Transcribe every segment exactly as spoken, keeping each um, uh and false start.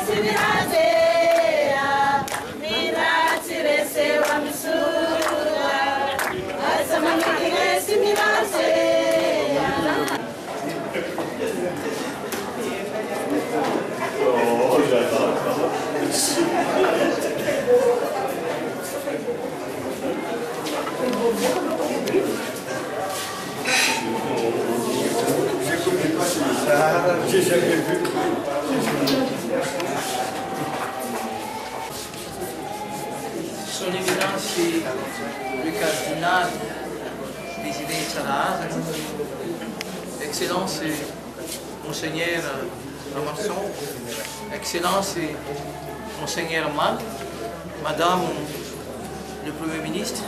J'ai jamais vu. Son Éminence le cardinal Désidé Salah, Excellence Monseigneur Ramasson, Excellence Monseigneur Mal, Madame le Premier ministre,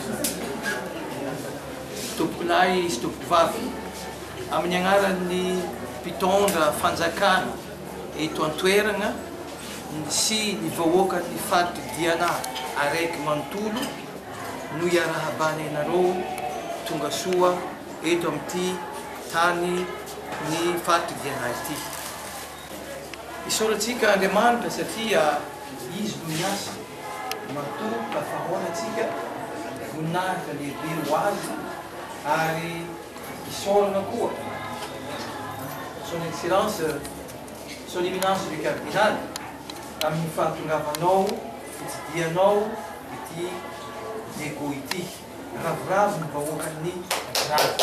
Topulai Stopvavi, amin'ny anaran'ny mpitondra fanjakana eto an-toerana sy ny vahoaka ny fatodiana araiky manontolo no iarahabany anareo tonga soa eto amin'ity tany ny fatodiana ity. Isaorantsika Andriamanitra satria izy no miasa matoa afahoanatsika voninahitra lehibe ho azy ary isaorana koa. Son Excellence, Son Éminence du Cardinal, amin'ny fahatongavanao, fitsidianao ity nego ity, ravoravo ny vahoakan'ny Andrano.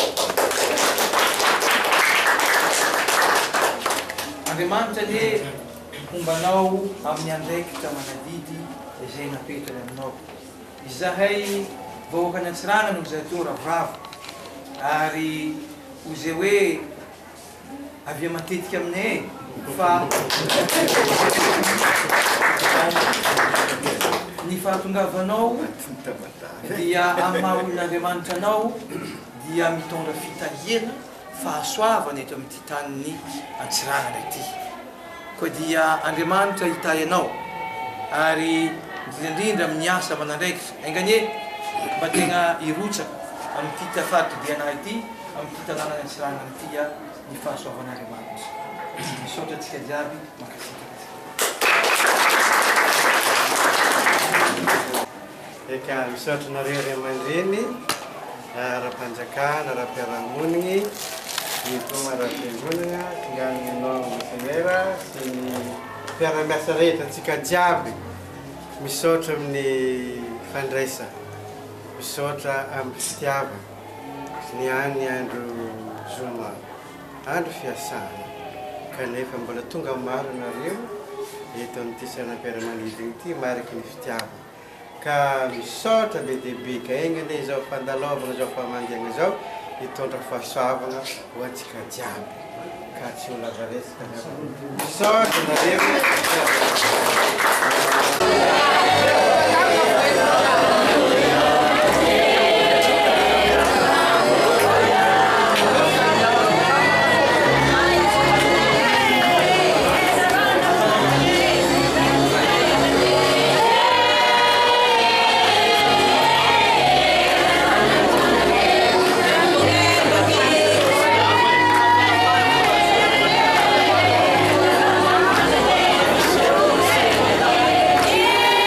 Andriamanitra anie hombanao amin'ny andraikitra manadidy izay napetrany aminao. Izahay vahoakan'ny Antsirana no izay atao ravoravo, ary izay hoe avy matetika aminay fa ny fahatongavanao dia amin'ny maha-olon'Andriamanitra anao dia mitondra fitahirana fahasoavana eto amin'ity tanin'ny Antsiranana ity. Koa dia Andriamanitra hitahy anao ary indrindra amin'ny asa aman'andraikitra enganie mba tegna hirotsaka amin'ity fatodiana ity amin'ity tanàna Antsiranana ity ny fahasoavan'Andriamanitra. Misaotra antsika jiaby makasika. Eka misaotra nareo ray aman-dreny, ara-panjakana, ara-piarahamoniny, ny toma ara-piangonana, tinganinao Monseigneur sy ny mpiara-miasa rehetra antsika jiaby. Misaotra amin'ny fandraisa, misaotra amin'ny fitiava, ny any andro zoma, andro fiasana, kanefa mbola tonga maro nareo eto amin'ity sainam-piaramanidina ity mariky ny fitiava. Ka misaotra be dia be ka engany izao fandalovana izao fahamandiana izao hitondra fahasoavana ho antsika jiaby. Ka tsy ho lava resaka misaotra nareo. Yeah.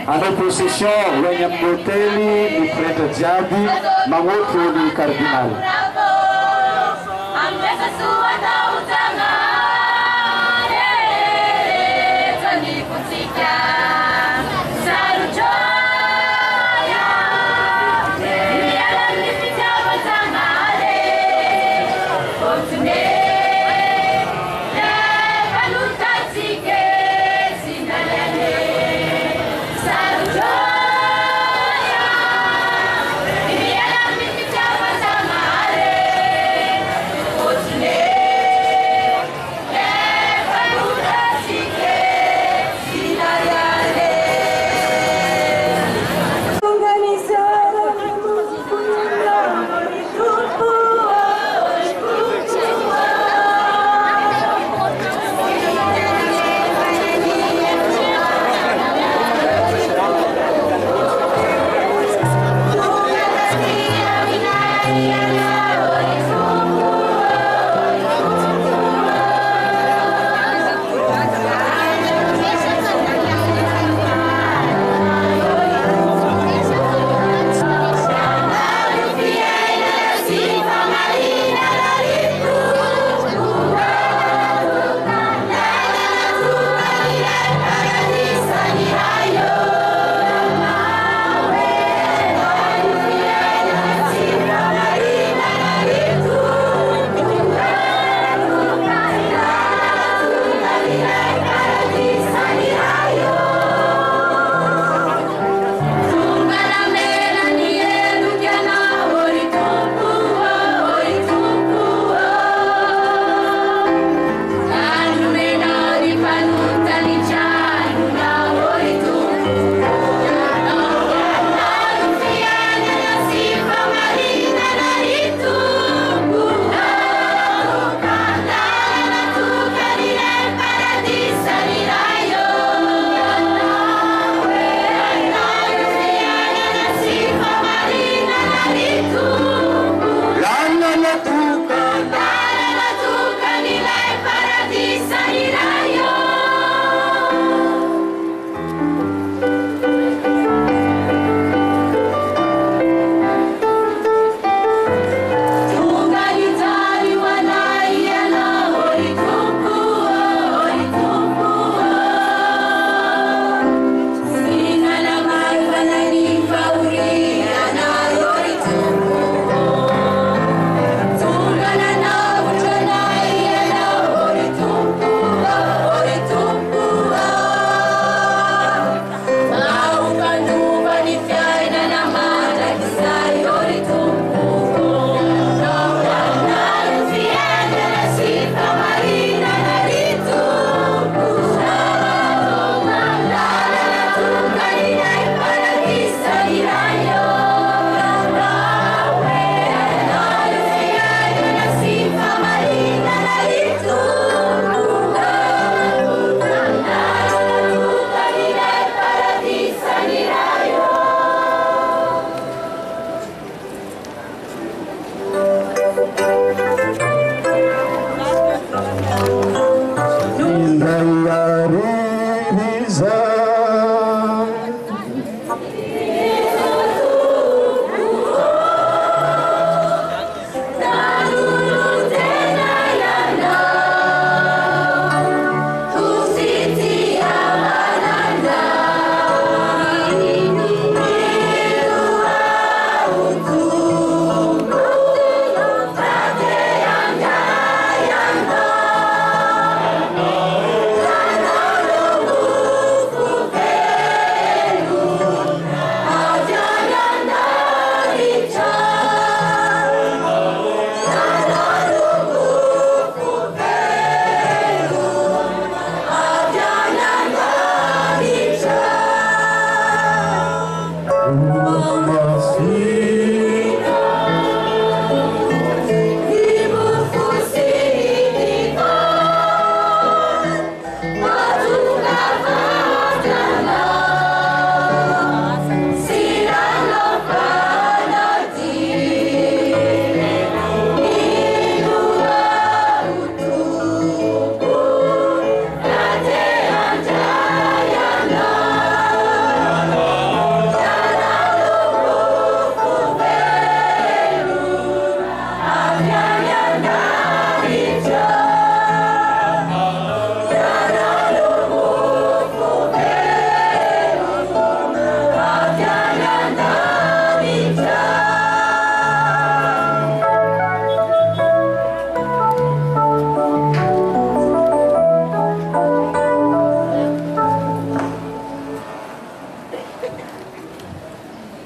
andao procession wenye moteli ni preta jiaby magnoto ni cardinal. Yeah.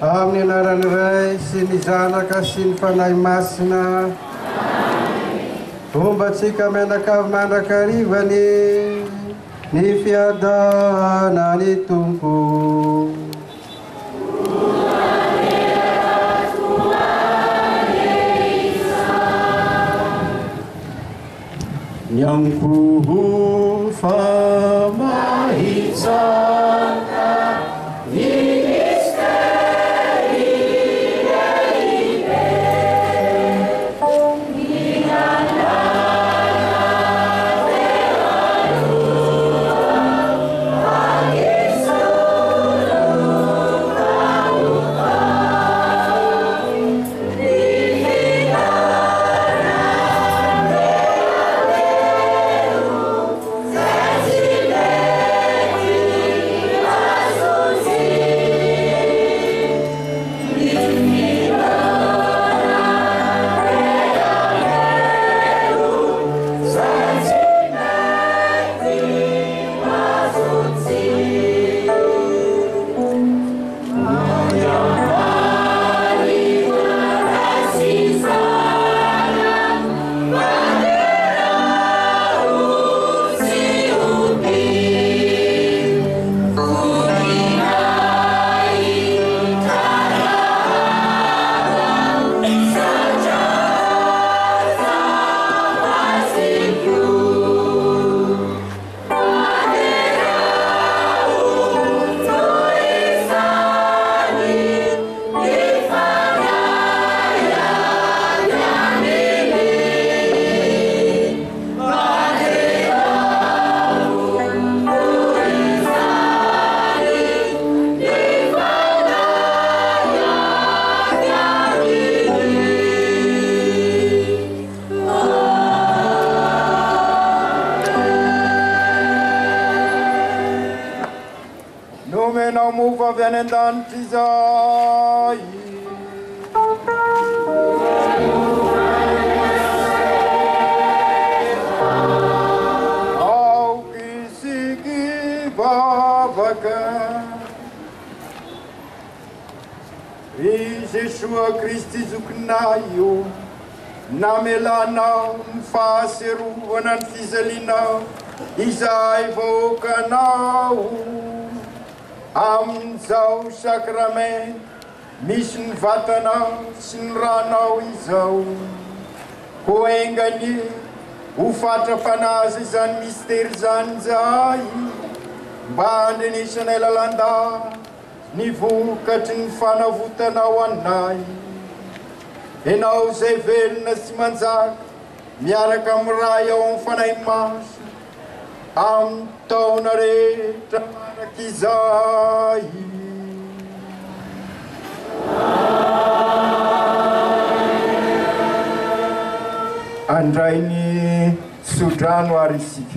amin'ny anarany Ray sy ny Zanaka sy ny Fanahy Masina. Ombatsika menakavy mandrakarivany ny fiadana ny Tompo. Nyamkuhu famahitsaka ny misteri lehibe ny anana velalua agisulukaluka ny Dantisai au kisiki babaka Yeshua Kristi zuknayo namelanao mfaseruana ny fizalinao izay vokanao amin'izao sakramento misy ny vatanao sy ny ranao izao ho engany ho fatrapanazy izany mistera izany zay mba handrenisanay lalanda ny vokatry ny fanavotanao anay enao zay velona sy manjaka miaraka amin'ny ray ao amin'ny fanahy masina amin'ny taona rehetra manak'izay. Andray ny sodrano ary isika.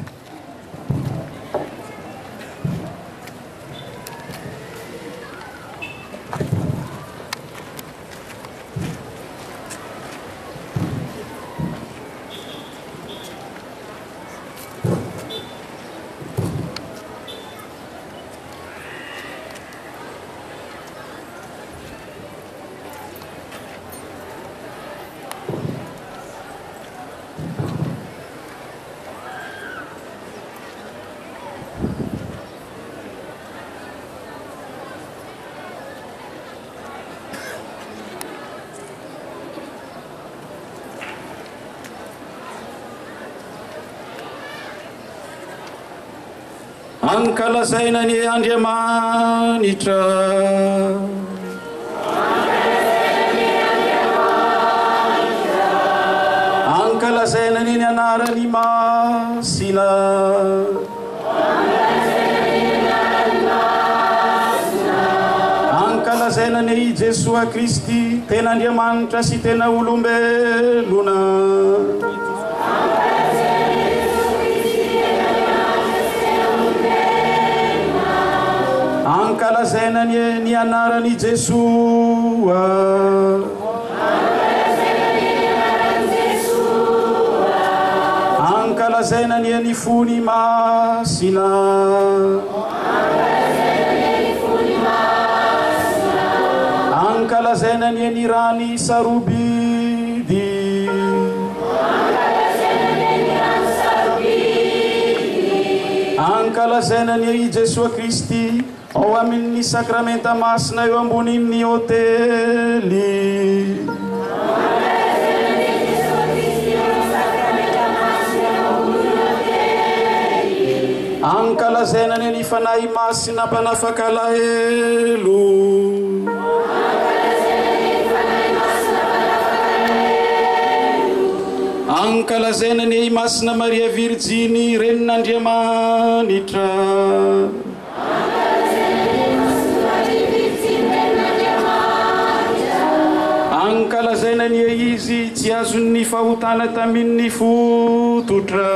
Ankalazaina ny Andriamanitra. Ankalazaina ny anarany masina. Ankalazaina ny Jesua Kristi tena Andriamanitra sy tena olombelona. Ankalazaina ny anarany Jesua. Ankalazaina ny fony masina. ankalazaina ny anirany sarobidy ankalazaina ny i Jesua Kristy ao amin'ny sakramenta masina eo ambonin'ny hôtely ankalazaina ny fanahy masina mpanafaka alahelo ankalazaina ny masina Maria Virginy renin'Andriamanitra ankalazaina ny izy tsy azon'ny fahotana tamin'ny fototra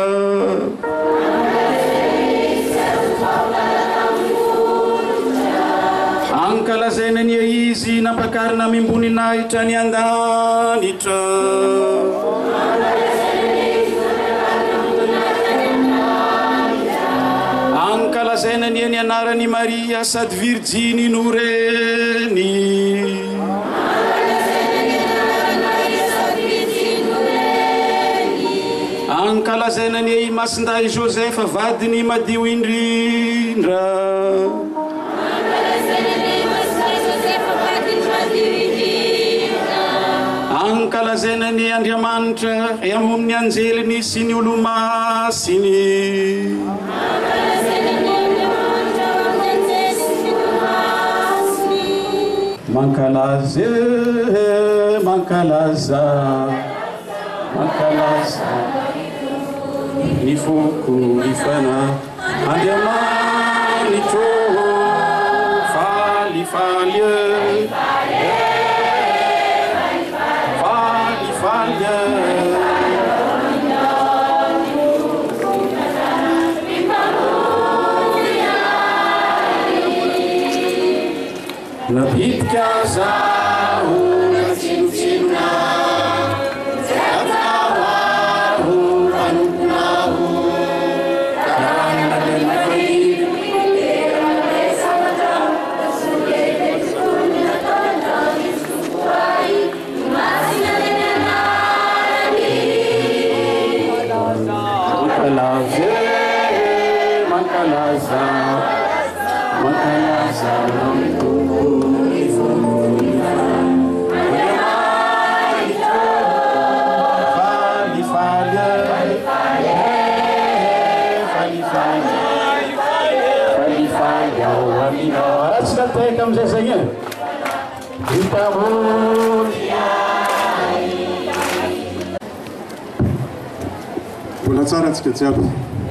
ankalazaina ny izy nampakarina mimboninaitra ny andanitra ankalazaina ny ny anarany Maria sady Virginy noreny ankalazaina ny masinday Joseph vadiny madio indrindra ankalazaina ny Andriamanitra amin'ny anjeliny sy ny olo masiny mankalaze mankalaza mankalaza ny foko ny fana Andriamanitro falifaly nabitika zaho natsinotsinona zatawaho manomponaho mankalaze mankalaza mankalaza Teka amizay zay mbola tsara antsika jiaby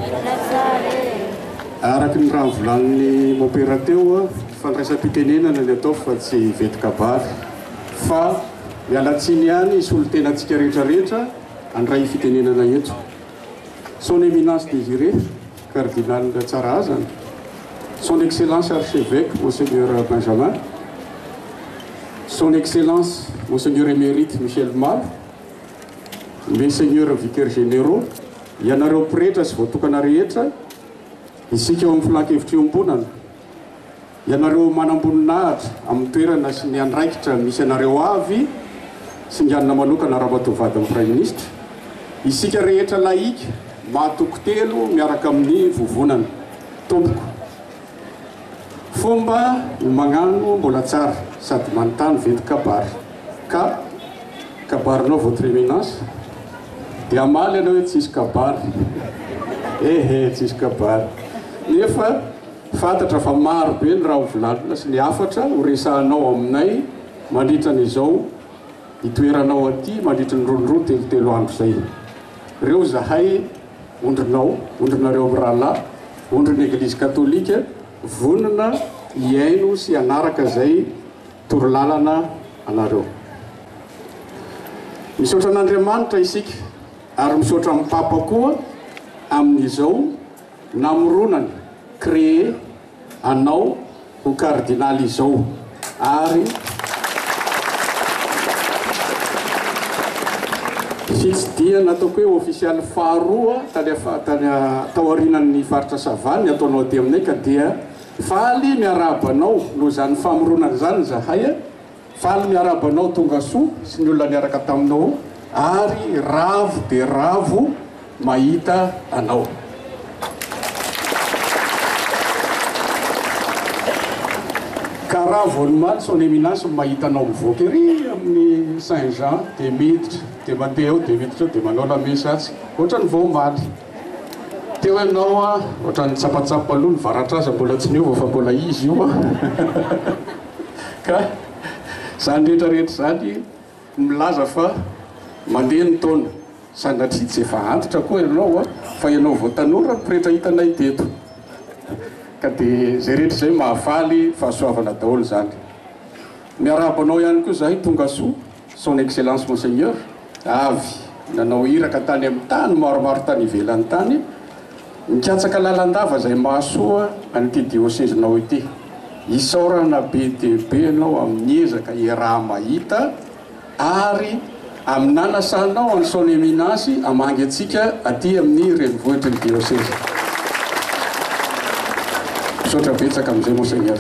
araky ny raha volanin'ny mopera teo fandraisam-pitenenana ny atao fa tsy vetikabary fa mialatsiny ihany isy olo tena antsika rehetrarehetra andray fitenenana eto son éminence désiré cardinal tsara azany son excellence archevêque monseigneur Benjamin, son excellence monseigneur émérite Michel Mal, monseigneur vicaire généraux, ianareo pretra sy voatokana rehetra isika eo amin'ny filan-kevitra iombonana ianareo manamboninahitra amin'ny toerana sy ny andraikitra misy anareo avy sy nganina manokana raha-matovady amin'ny prime ministre isika rehetra laika mahatoko telo miaraka amin'ny vovonana tompoko fomba magnano mbola tsara sady manontany vety kabary ka kabarinao votre éminence dia amaly anao hoe tsisy kabary ehe tsisy kabary nefa fantatra fa maro be ny raha hovolanina sy ny afatra horesahanao aminay mandritra n'izao itoeranao aty mandritra ny rondro telotelo andro zay reo zahay ondrinao ondrinareo amin'ny rahalahy ondrin'ny église catholique vonona iaino sy anaraka zay torolalana anareo misaotra an'Andriamanitra isika ary misaotra amin'ny papa koa amin'izao namoronany créé anao ho cardinal izao ary fitsidiana ataoko hoe official faharoa tany tany tao aorinan'ny faritra Savany ataonao aty aminay ka dia faly miarabanao no zany famoronana zany zahay faly miarabanao tonga soa sy ny olona niaraka taminao ary ravo de ravo mahita anao. Ka ravo omaly son éminence mahita anao mivoaka ery amin'ny Saint-Jean de miditra de mandeha eo de miditra eo de manao la mesatsy ohatrany vao omaly teo ianao a ohatrany tsapatsapa aloha ny varatraza mbola tsy niova fa mbola izy io a ka zany rehetrarehetra zany milaza fa mandeha ny taona sanatria tsy efa antitra koa ianao a fa ianao vao tanora rehetra hitanay teto ka de zay rehetra zay mahafaly fahasoavana daholo zany. Miarabanao ihany koa zahay tonga soa son excellence monseigneur avy nanao iraka tany amin'ny tany maromaro tany ivelan'ny tany mikatsaka lalandava zay mahasoa an'ity diocèsenao ity isaorana be dehibe anao amin'ny ezaka iaraha mahita ary amin'anasanao any son éminence amangy atsika aty amin'ny renivohitry ny diocèse. Misaotra betsaka amin'izay monseigneur.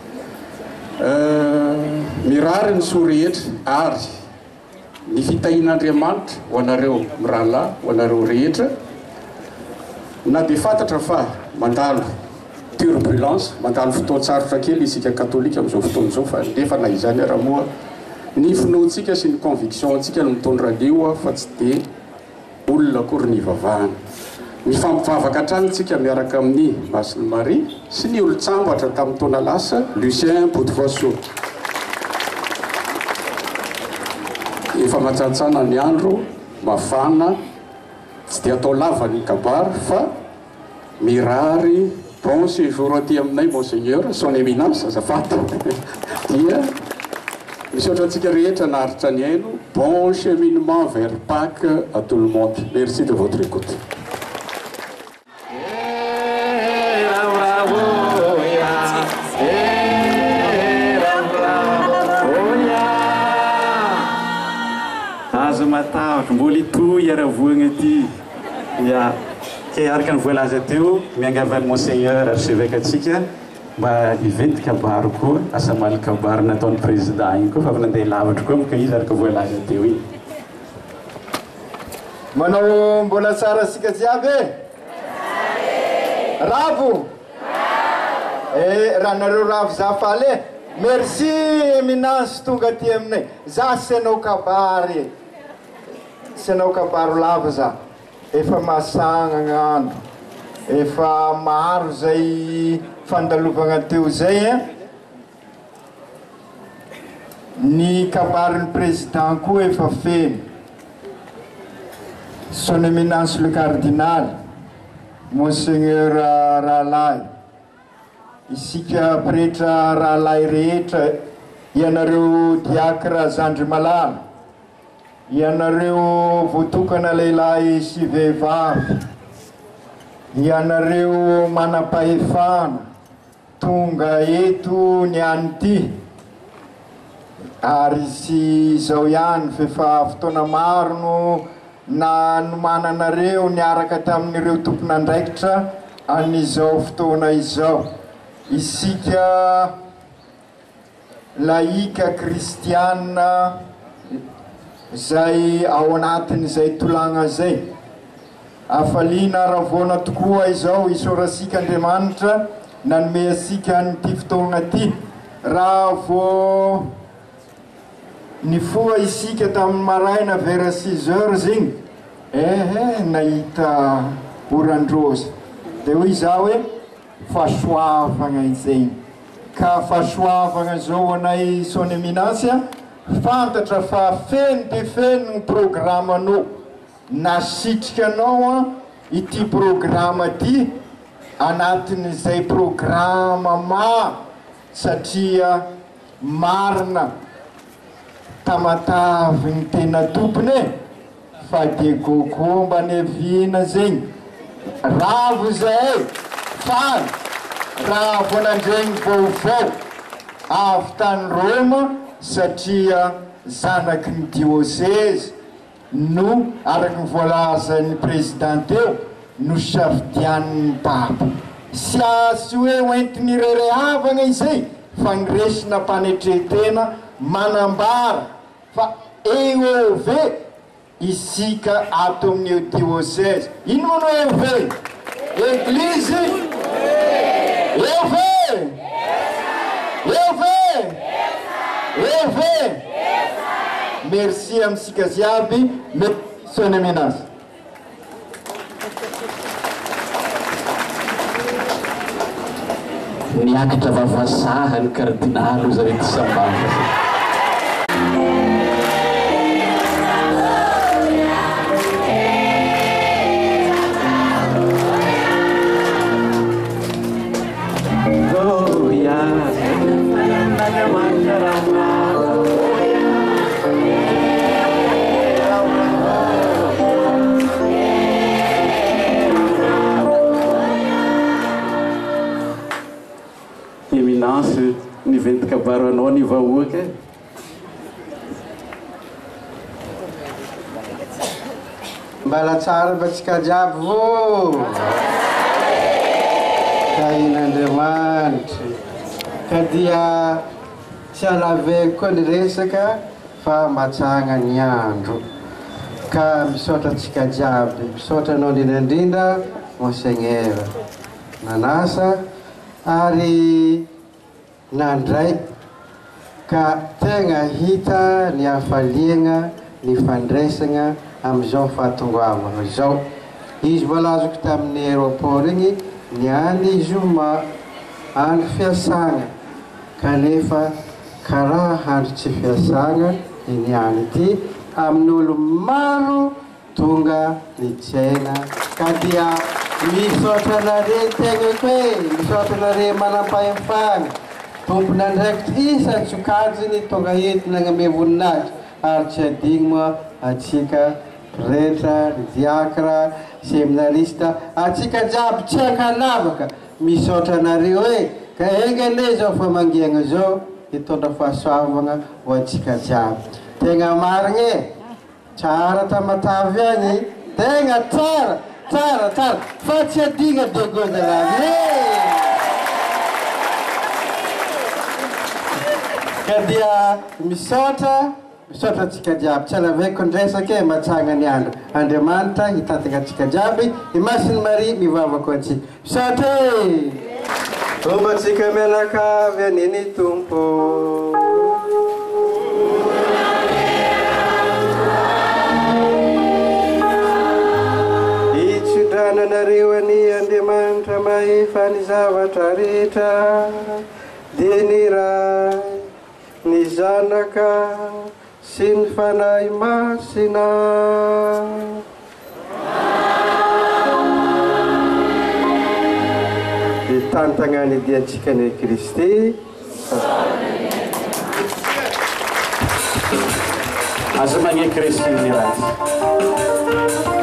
Mirary ny soa rehetra ary ny fitahin'Andriamanitra ho anareo mirahalahy ho anareo rehetra na de fantatra fa mandalo turbulence mandalo fotoan-tsarotra kely isika katolika amin'izao fotoan'izao fa nefa na izany araha moa ny finoantsika sy ny conviction antsika no mitondra an'io fa tsy de olona akory ny vavahana. Mifampivavaka hatrany tsika miaraka amin'ny Masiny Marie sy ny olo-tsambatra tamin'ny taona lasa Lucien Boutvoiseau. Efa matsatsana ny andro mafana tsy de atao lava ny kabary fa mirary bon séjour aty aminay monseigneur son éminence azafata dia misaotra antsika rehetra naharitra ny aino bon cheminement vers Pâques à tout le monde. Merci de votre écoute. Azo matahotra mbola itoy aravoagna aty ya ke araka ny voalaza teo miangavany monseigneur archevêque atsika mba hiventy kabary koa asa maly kabary nataon'ny président igny koa fa avy nandeha lavatra koa moka izy araka voalaza teo igny manao mbola tsara asika jiaby e ravo e raha nareo ravo za faly e merci éminence tonga aty aminay za senao kabary senao kabary lava za efa masagna gn'andro efa maro zay fandalovagna teo zay e ny kabarin'ny président koa efa feno son éminence le cardinal monseigneur rahalahy isika pretra rahalahy rehetra ianareo diakra zandry malala ianareo voatokana lehilahy sy vehivavy ianareo manam-pahefana tonga eto ny any ty ary sy zao ihany fefa fotoana maro no na nomana anareo niaraka tamin'ireo tompon'andraikitra an'izao fotoana izao isika laïka kristiana zay ao anatin'izay tolagna zay afaliana aravoana tokoa izao isorasika Andriamanitra nanome asika nyty fotoagna ty raha vo nifoa isika tamin'ny maraina vers six heures igny ehe nahita orandrozy de hoy za hoe fahasoavagna izay ka fahasoavagna zao anay son éminence fantatra fa feno de feno ny programme anao nasitrika anao a ity programme ty anatin'izay programme ma satria marina tamatavy ny tena tompony e fa de gogo mba nevina zegny ravo zay faly raha vo nandregny vaovao avy tany Roma satria zanaky ny diocèse no araky ny voalazan'ny président teo no safidian'ny papa sy asy hoe oentiny rerehavagna izay fa nresina mpanetretena manambara fa eo ve isika ato amin'io diocèse. Ino moa no eo ve? Église? Eo ve? Eo ve? Eo ve? Merci amitsika ziaby. Sonia Minas. Niakatra vavasaha ny kardinalo zay ty sambava. Oh yeah. Eminence nivento kabaro anao ny vahoaka. Mbala tsara batsika jiaby vo kain'Andriamanitra ka dia tsy alaveko koa ny resaka fa matsagna ny andro ka misaotra antsika jiaby, misaotra anao indrindrandrindra Monseigneur Manasa ary nandray ka tegna hita ny hafaliagna ny fandraisagna amizao fahatongoavana zao. Izy mbola azoko tamin'ny aéroport igny niany zoma andro fiasagna kanefa karaha andro tsy fiasagna niany ity amin'olo maro tonga nitsaina ka dia misaotra nare tegna koe misaotra nare manam-pahefana tompony andraikitra isan-tsokajiny tonga ety nagname voninahitra ary tsy adigno moa atsika rehetra diakra seminarista atsika jiaby tsy ankanavaka misaotra nareo e ka engane zao fa mangiagna zao hitondra fahasoavagna ho atsika jiaby tegna marigny tsara tamatavy agny tegna tsara tsara tsara fa tsy adigna degozalavy ka dia misaotra misaotra atsika jiaby tsy alaveko ndresaka e matsagna ny andro. Andriamanitra hitatagna atsika jiaby imasiny Maria mivavaka atsika misaotra e omba atsika mianakavy aniny tompo nanareo any Andriamanitra mahefa ny zavatra rehetra dia ny ray ny zanaka sy ny fanahy masina dia tantagna ny diantsika ny Kristy aza magne Kristy ny ray